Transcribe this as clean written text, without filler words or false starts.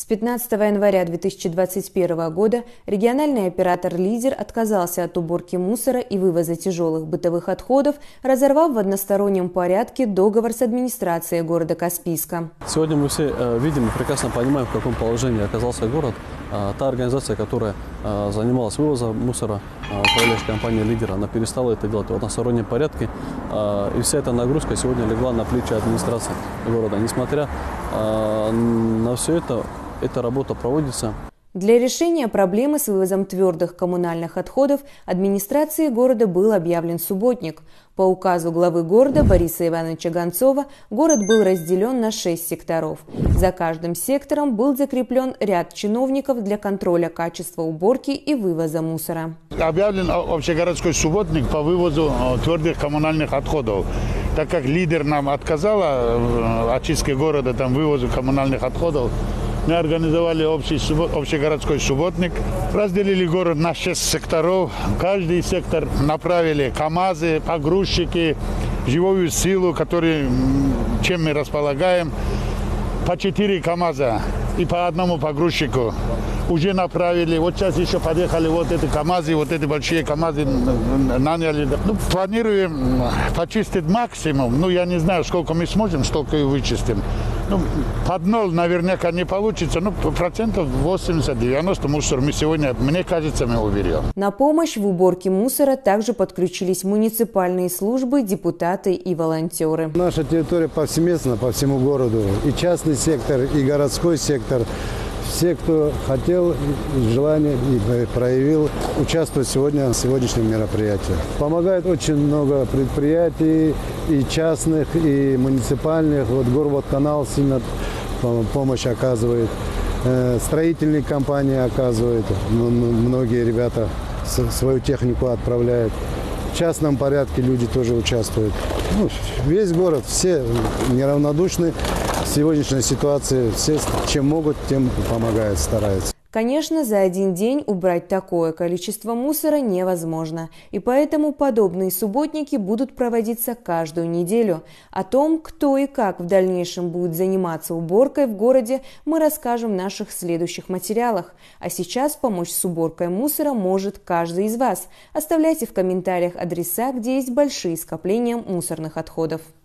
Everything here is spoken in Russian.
С 15 января 2021 года региональный оператор «Лидер» отказался от уборки мусора и вывоза тяжелых бытовых отходов, разорвав в одностороннем порядке договор с администрацией города Каспийска. Сегодня мы все видим и прекрасно понимаем, в каком положении оказался город. Та организация, которая занималась вывозом мусора, управляющая компания «Лидер», она перестала это делать в одностороннем порядке. И вся эта нагрузка сегодня легла на плечи администрации города. Несмотря на все это, эта работа проводится. Для решения проблемы с вывозом твердых коммунальных отходов администрации города был объявлен субботник. По указу главы города Бориса Ивановича Гонцова город был разделен на 6 секторов. За каждым сектором был закреплен ряд чиновников для контроля качества уборки и вывоза мусора. Объявлен общегородской субботник по вывозу твердых коммунальных отходов. Так как «Лидер» нам отказала в очистке города, вывозу коммунальных отходов, мы организовали общегородской субботник, разделили город на 6 секторов. Каждый сектор направили КАМАЗы, погрузчики, живую силу, чем мы располагаем. По 4 КАМАЗа и по одному погрузчику уже направили. Вот сейчас еще подъехали вот эти КАМАЗы, вот эти большие КАМАЗы наняли. Планируем почистить максимум. Я не знаю, сколько мы сможем, столько и вычистим. Под ноль наверняка не получится, процентов 80-90 мусор мы сегодня, мне кажется, мы уберем. На помощь в уборке мусора также подключились муниципальные службы, депутаты и волонтеры. Наша территория повсеместна по всему городу. И частный сектор, и городской сектор. Все, кто хотел, желание и проявил, участвовать в сегодняшнем мероприятии. Помогает очень много предприятий, и частных, и муниципальных. Горводканал сильно помощь оказывает. Строительные компании оказывают. Многие ребята свою технику отправляют. В частном порядке люди тоже участвуют. Весь город, все неравнодушны в сегодняшней ситуации. Все, чем могут, тем помогают, стараются. Конечно, за один день убрать такое количество мусора невозможно, и поэтому подобные субботники будут проводиться каждую неделю. О том, кто и как в дальнейшем будет заниматься уборкой в городе, мы расскажем в наших следующих материалах. А сейчас помочь с уборкой мусора может каждый из вас. Оставляйте в комментариях адреса, где есть большие скопления мусорных отходов.